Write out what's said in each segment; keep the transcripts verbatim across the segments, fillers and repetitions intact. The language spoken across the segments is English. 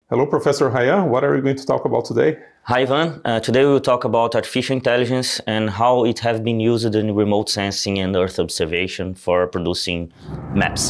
Hello, Professor Haya. What are we going to talk about today? Hi, Ivan. Uh, today we will talk about artificial intelligence and how it has been used in remote sensing and Earth observation for producing maps.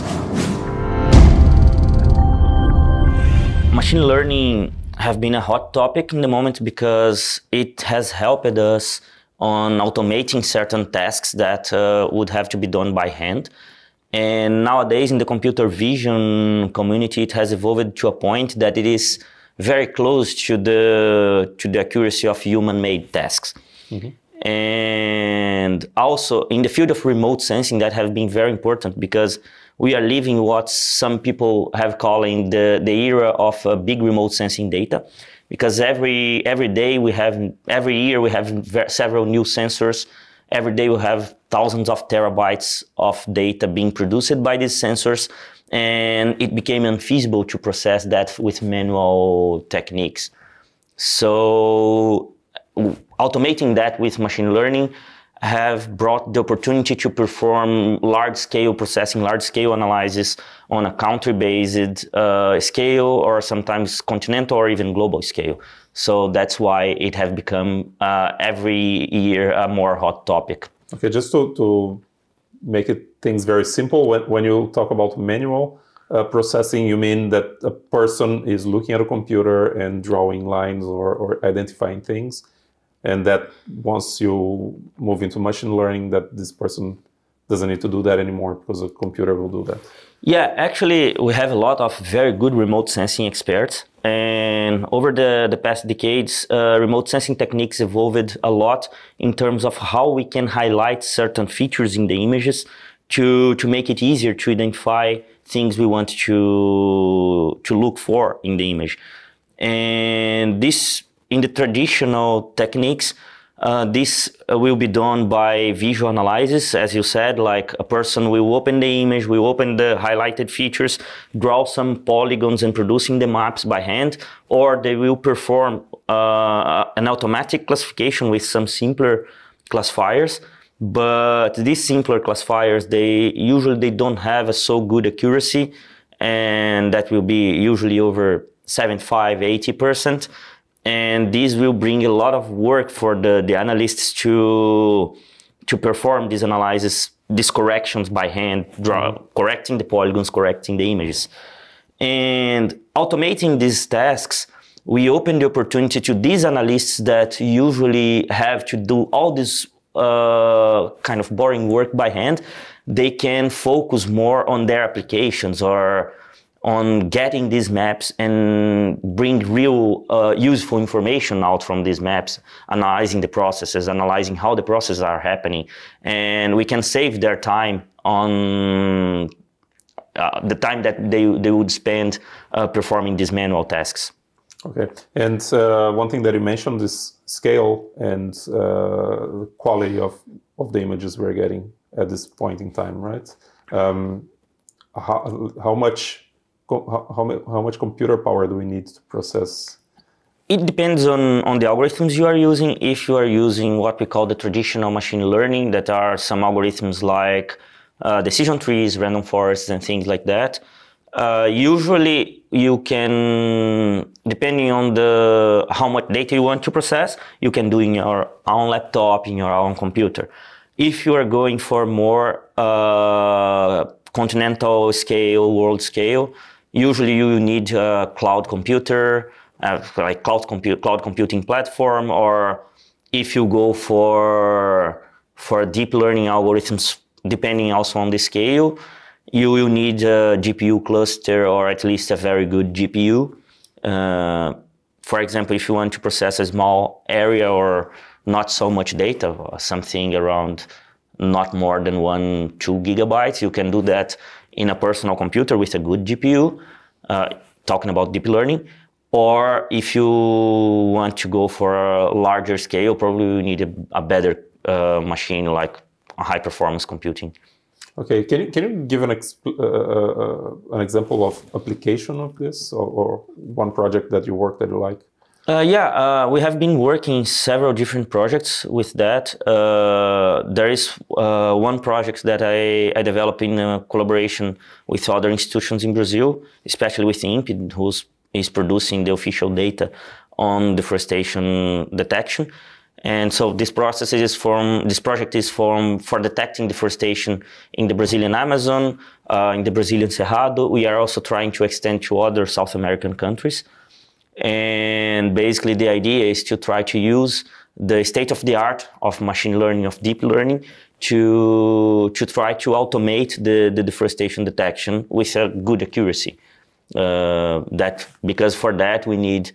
Machine learning have been a hot topic in the moment because it has helped us on automating certain tasks that uh, would have to be done by hand. And nowadays in the computer vision community, it has evolved to a point that it is very close to the, to the accuracy of human-made tasks. Mm-hmm. And also in the field of remote sensing, that have been very important because we are living what some people have calling the, the era of uh, big remote sensing data. Because every, every day we have, every year we have several new sensors. Every day we have thousands of terabytes of data being produced by these sensors, and it became unfeasible to process that with manual techniques. So automating that with machine learning have brought the opportunity to perform large-scale processing, large-scale analysis on a country-based uh, scale, or sometimes continental or even global scale. So that's why it has become uh, every year a more hot topic. Okay, just to, to make it things very simple, when, when you talk about manual uh, processing, you mean that a person is looking at a computer and drawing lines or, or identifying things, and that once you move into machine learning, that this person doesn't need to do that anymore because a computer will do that? Yeah, actually, we have a lot of very good remote sensing experts. And over the, the past decades, uh, remote sensing techniques evolved a lot in terms of how we can highlight certain features in the images to, to make it easier to identify things we want to, to look for in the image. And this, in the traditional techniques, Uh, this uh, will be done by visual analysis, as you said, like a person will open the image, will open the highlighted features, draw some polygons and producing the maps by hand, or they will perform uh, an automatic classification with some simpler classifiers. But these simpler classifiers, they usually they don't have a so good accuracy, and that will be usually over seventy-five, eighty percent. And this will bring a lot of work for the, the analysts to, to perform these analysis, these corrections by hand, draw, mm-hmm. correcting the polygons, correcting the images. And automating these tasks, we open the opportunity to these analysts that usually have to do all this uh, kind of boring work by hand. They can focus more on their applications or on getting these maps and bring real uh, useful information out from these maps, analyzing the processes, analyzing how the processes are happening. And we can save their time on uh, the time that they, they would spend uh, performing these manual tasks. Okay, and uh, one thing that you mentioned is scale and uh, quality of, of the images we're getting at this point in time, right? Um, how, how much How, how, how much computer power do we need to process? It depends on, on the algorithms you are using. If you are using what we call the traditional machine learning, that are some algorithms like uh, decision trees, random forests, and things like that, uh, usually you can, depending on the how much data you want to process, you can do in your own laptop, in your own computer. If you are going for more uh, continental scale, world scale, usually you need a cloud computer, uh, like cloud, compu cloud computing platform, or if you go for, for deep learning algorithms, depending also on the scale, you will need a G P U cluster or at least a very good G P U. Uh, for example, if you want to process a small area or not so much data, something around not more than one, two gigabytes, you can do that in a personal computer with a good G P U, uh, talking about deep learning. Or if you want to go for a larger scale, probably you need a, a better uh, machine, like a high performance computing. Okay, can you, can you give an, exp uh, uh, an example of application of this, or, or one project that you work that you like? Uh, yeah, uh, we have been working several different projects with that. Uh, there is uh, one project that I, I developed in uh, collaboration with other institutions in Brazil, especially with INPE, who's is producing the official data on deforestation detection. And so this process is from this project is from for detecting deforestation in the Brazilian Amazon, uh, in the Brazilian Cerrado. We are also trying to extend to other South American countries. And basically the idea is to try to use the state of the art of machine learning, of deep learning, to, to try to automate the, the deforestation detection with a good accuracy. Uh, that because for that we need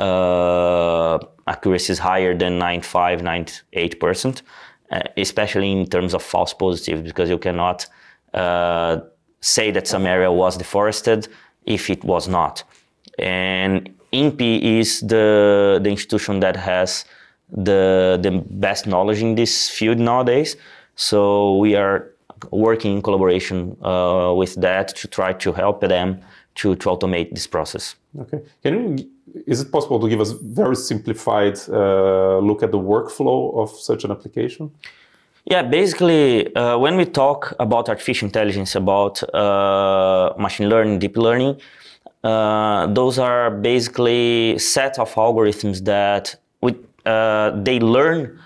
uh, accuracies higher than ninety-five, ninety-eight percent, uh, especially in terms of false positives, because you cannot uh, say that some area was deforested if it was not. And I N P E is the, the institution that has the, the best knowledge in this field nowadays. So we are working in collaboration uh, with that to try to help them to, to automate this process. Okay. Can you, is it possible to give us very simplified uh, look at the workflow of such an application? Yeah, basically, uh, when we talk about artificial intelligence, about uh, machine learning, deep learning, uh, those are basically set of algorithms that we, uh, they learn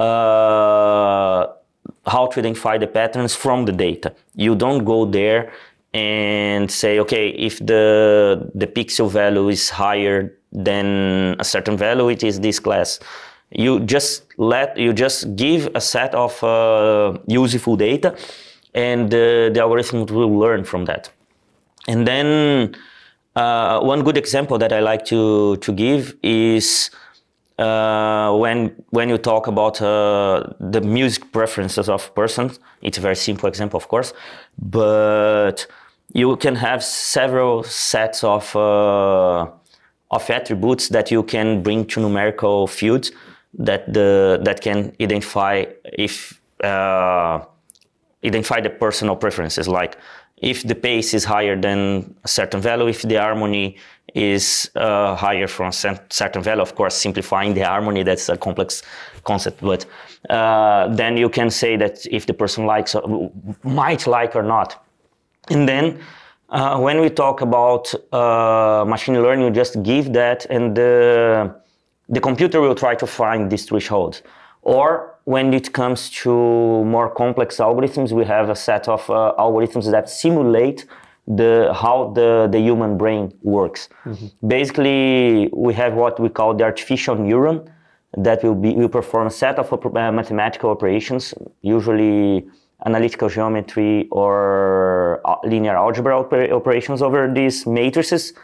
uh, how to identify the patterns from the data. You don't go there and say, okay, if the, the pixel value is higher than a certain value, it is this class. You just let, you just give a set of uh, useful data, and uh, the algorithm will learn from that. And then uh, one good example that I like to, to give is uh, when, when you talk about uh, the music preferences of persons. It's a very simple example, of course, but you can have several sets of, uh, of attributes that you can bring to numerical fields that the that can identify if uh, identify the personal preferences, like if the pace is higher than a certain value, if the harmony is uh, higher from a certain value. Of course, simplifying the harmony, that's a complex concept, but uh, then you can say that if the person likes, might like or not. And then uh, when we talk about uh, machine learning, you just give that, and the the computer will try to find these thresholds. Or when it comes to more complex algorithms, we have a set of uh, algorithms that simulate the how the, the human brain works. Mm-hmm. Basically, we have what we call the artificial neuron that will be will perform a set of uh, mathematical operations, usually analytical geometry or linear algebra oper operations over these matrices,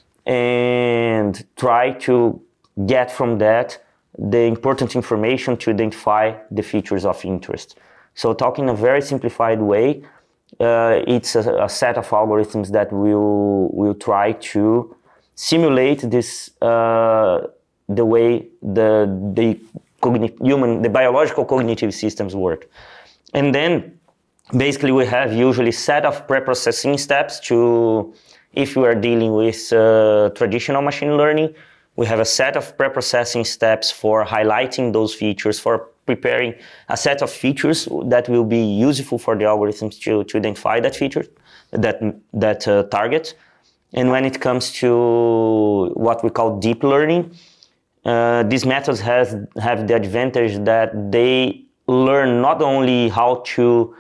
and try to get from that the important information to identify the features of interest. So talking in a very simplified way, uh, it's a, a set of algorithms that will, will try to simulate this, uh, the way the, the human, the biological cognitive systems work. And then basically we have usually set of pre-processing steps to, if we are dealing with uh, traditional machine learning, we have a set of pre-processing steps for highlighting those features, for preparing a set of features that will be useful for the algorithms to, to identify that feature, that, that uh, target. And when it comes to what we call deep learning, uh, these methods has, have the advantage that they learn not only how to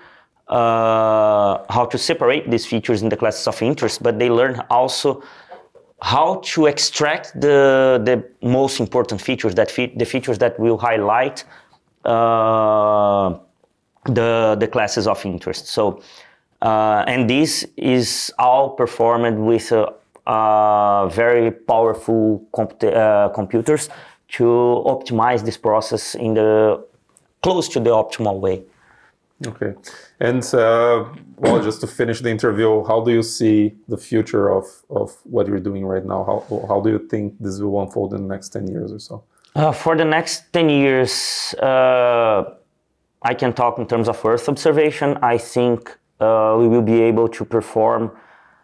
uh, how to separate these features in the classes of interest, but they learn also how to extract the, the most important features, that fe the features that will highlight uh, the, the classes of interest. So, uh, and this is all performed with uh, uh, very powerful comp uh, computers to optimize this process in the close to the optimal way. Okay. And uh, well, just to finish the interview, how do you see the future of, of what you're doing right now? How, how do you think this will unfold in the next ten years or so? Uh, for the next ten years, uh, I can talk in terms of Earth observation. I think uh, we will be able to perform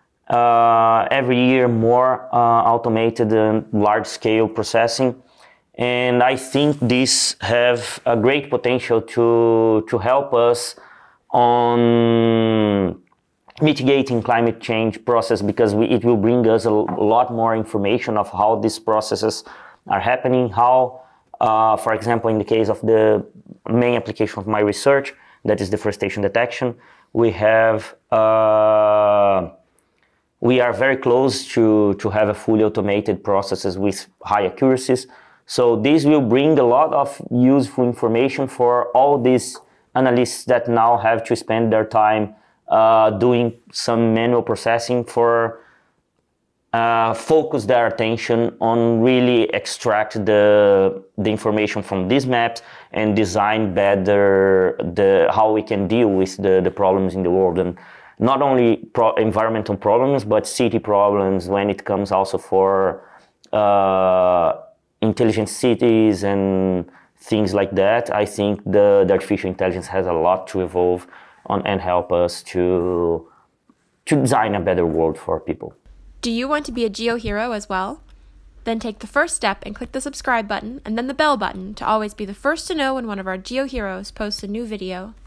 uh, every year more uh, automated and large-scale processing. And I think these have a great potential to, to help us on mitigating climate change process, because we, it will bring us a lot more information of how these processes are happening, how, uh, for example, in the case of the main application of my research, that is deforestation detection, we have, uh, we are very close to, to have a fully automated processes with high accuracies. So this will bring a lot of useful information for all these analysts that now have to spend their time uh, doing some manual processing for uh, focus their attention on really extract the, the information from these maps and design better the, how we can deal with the, the problems in the world. And not only pro environmental problems, but city problems when it comes also for uh, intelligent cities and things like that. I think the, the artificial intelligence has a lot to evolve on and help us to, to design a better world for people. Do you want to be a GeoHero as well? Then take the first step and click the subscribe button and then the bell button to always be the first to know when one of our GeoHeroes posts a new video.